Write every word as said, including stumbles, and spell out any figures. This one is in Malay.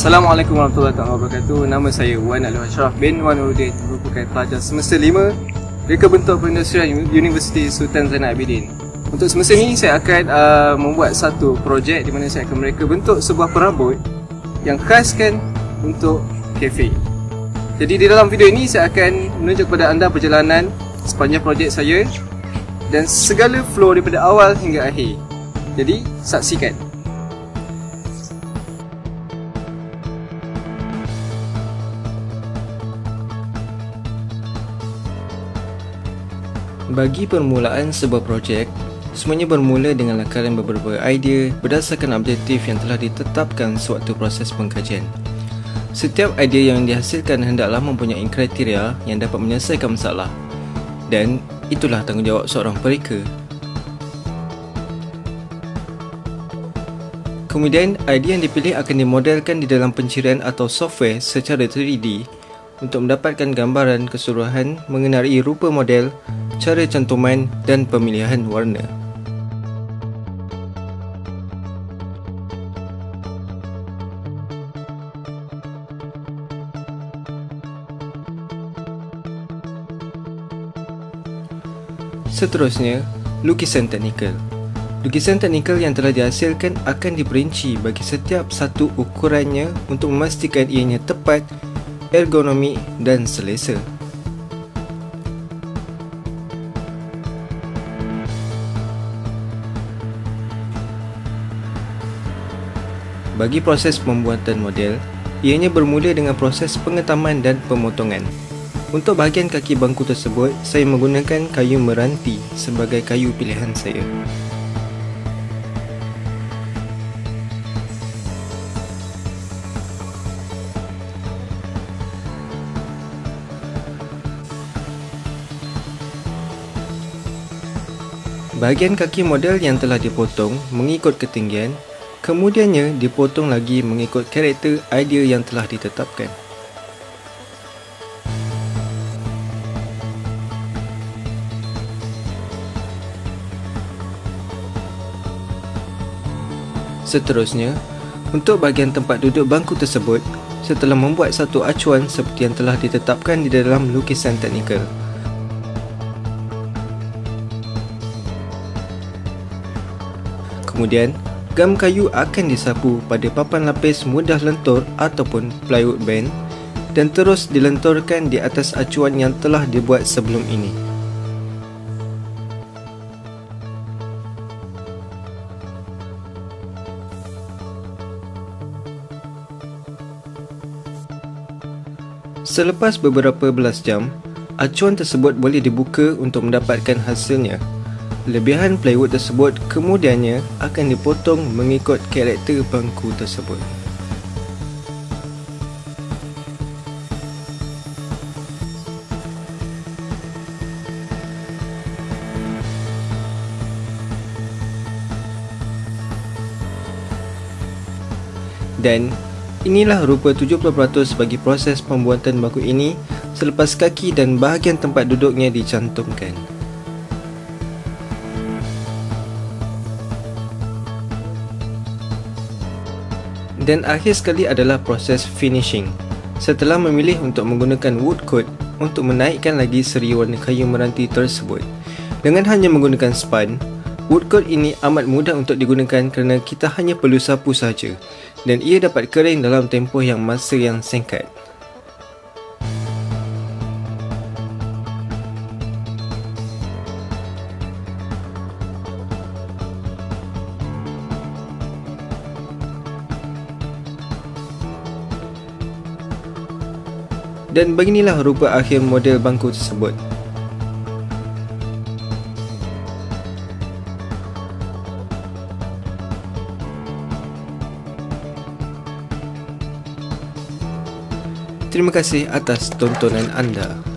Assalamualaikum warahmatullahi wabarakatuh. Nama saya Wan Alwi Ashraf bin Wan Nurudin, merupakan pelajar semester lima Reka Bentuk Perindustrian Universiti Sultan Zainal Abidin. Untuk semester ini saya akan uh, membuat satu projek di mana saya akan mereka bentuk sebuah perabot yang khaskan untuk kafe. Jadi di dalam video ini saya akan menunjuk kepada anda perjalanan sepanjang projek saya dan segala flow daripada awal hingga akhir. Jadi saksikan. Bagi permulaan sebuah projek, semuanya bermula dengan lakaran beberapa idea berdasarkan objektif yang telah ditetapkan sewaktu proses pengkajian. Setiap idea yang dihasilkan hendaklah mempunyai kriteria yang dapat menyelesaikan masalah, dan itulah tanggungjawab seorang pereka. Kemudian, idea yang dipilih akan dimodelkan di dalam pencirian atau software secara tiga D untuk mendapatkan gambaran keseluruhan mengenai rupa model, cara cantuman dan pemilihan warna. Seterusnya, lukisan teknikal. Lukisan teknikal yang telah dihasilkan akan diperinci bagi setiap satu ukurannya untuk memastikan ianya tepat, ergonomik dan selesa. Bagi proses pembuatan model, ianya bermula dengan proses pengetaman dan pemotongan. Untuk bahagian kaki bangku tersebut, saya menggunakan kayu meranti sebagai kayu pilihan saya. Bahagian kaki model yang telah dipotong mengikut ketinggian, kemudiannya dipotong lagi mengikut karakter idea yang telah ditetapkan. Seterusnya, untuk bahagian tempat duduk bangku tersebut, saya telah membuat satu acuan seperti yang telah ditetapkan di dalam lukisan teknikal. Kemudian, gam kayu akan disapu pada papan lapis mudah lentur ataupun plywood band dan terus dilenturkan di atas acuan yang telah dibuat sebelum ini. Selepas beberapa belas jam, acuan tersebut boleh dibuka untuk mendapatkan hasilnya. Lebihan plywood tersebut kemudiannya akan dipotong mengikut karakter bangku tersebut. Dan inilah rupa tujuh puluh peratus bagi proses pembuatan bangku ini selepas kaki dan bahagian tempat duduknya dicantumkan. Dan akhir sekali adalah proses finishing. Setelah memilih untuk menggunakan wood coat untuk menaikkan lagi seri warna kayu meranti tersebut, dengan hanya menggunakan span, wood coat ini amat mudah untuk digunakan kerana kita hanya perlu sapu sahaja dan ia dapat kering dalam tempoh yang masa yang singkat. Dan beginilah rupa akhir model bangku tersebut. Terima kasih atas tontonan anda.